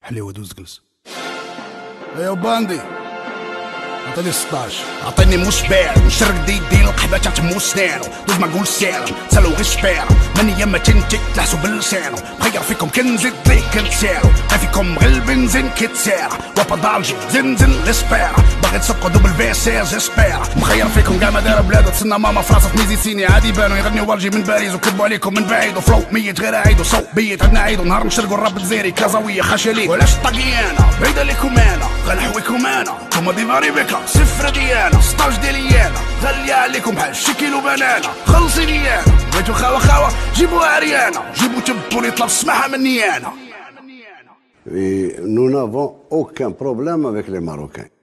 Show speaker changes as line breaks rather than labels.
حليوه دوز جلس. ايوا باندي عطيني 16. عطيني مشبع نشرق ديدي القحبه تاع سنانو دوز ما نقول سالم سالو غير شبيرة من ايام ما تنتي تلحسو بلسانو مخير فيكم كنزيد ليك كنتسالو فيكم غير البنزين كيتسارع وابا دالجي زنزن لسبيرا باغي تسوقو دوبل فيسير جيسبيرا مخير فيكم كاع ما دايره بلاد تسنى ماما فراسة ميزيسيني عادي بانو يغنيو والجي من باريس وكذبوا عليكم من بعيد وفلو ميت غير عيد وصو بيت عندنا عيد ونهار نشرقو الراب الجزائري كازاويه خاشلي ولاش طاقيانا بعيده ليكم انا غنحويكم انا كوما ديفاري بكا صفر ديانا 16 ديالي انا غالية عليكم بحال شي كيلو بنانا خلصيني انا بغيتو خاوة جيبوها عريانة جيبو تبو اللي يطلب السماحة مني انا.
Et nous n'avons aucun problème avec les Marocains.